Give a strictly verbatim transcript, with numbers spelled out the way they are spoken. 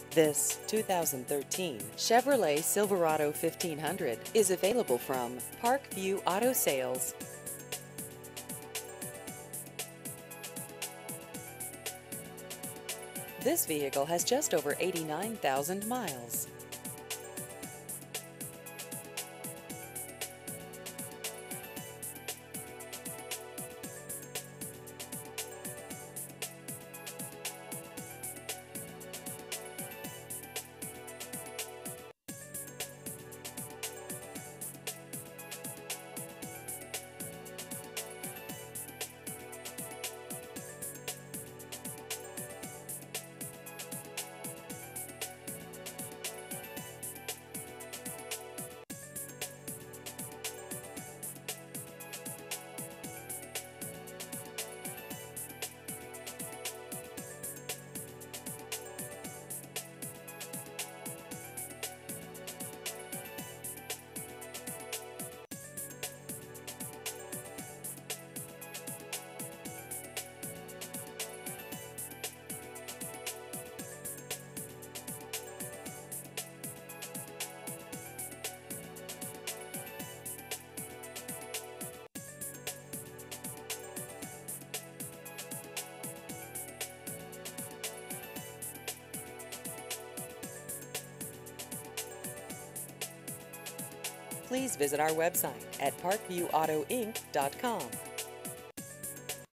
This two thousand thirteen Chevrolet Silverado fifteen hundred is available from Parkview Auto Sales. This vehicle has just over eighty-nine thousand miles. Please visit our website at parkview auto inc dot com.